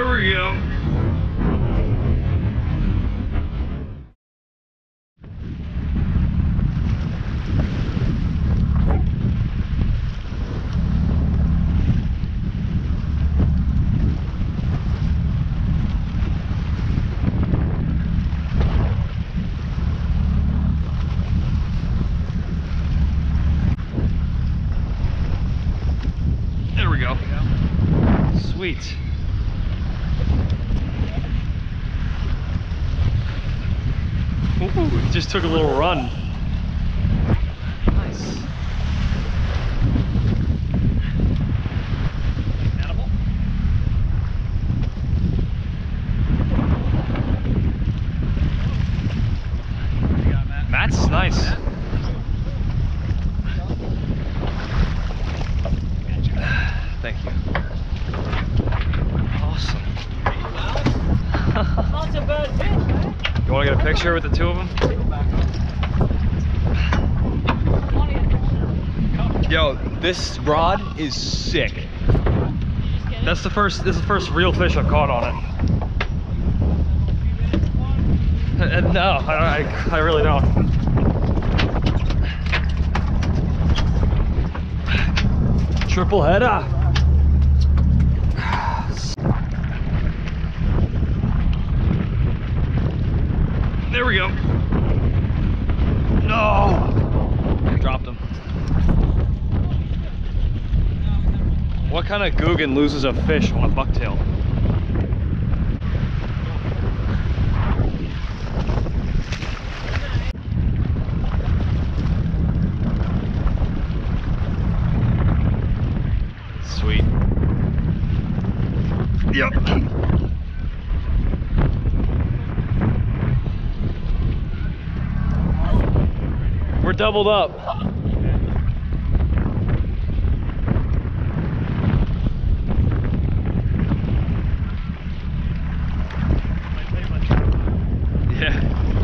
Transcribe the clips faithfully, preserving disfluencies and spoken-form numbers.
There we go. There we go. Sweet. Ooh, he just took a little run. Nice. Animal. Matt's nice. Thank you. Awesome. Not a bad fish, eh? You want to get a picture with the two of them? Yo, this rod is sick. That's the first. This is the first real fish I've caught on it. Uh, no, I, I, I really don't. Triple header. There we go. No! Dropped him. What kind of Googan loses a fish on a bucktail? Sweet. Yep. We're doubled up. Yeah.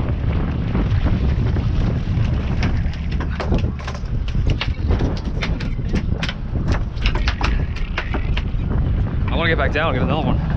I want to get back down and get another one.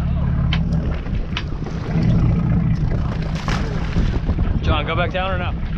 John, go back down or no?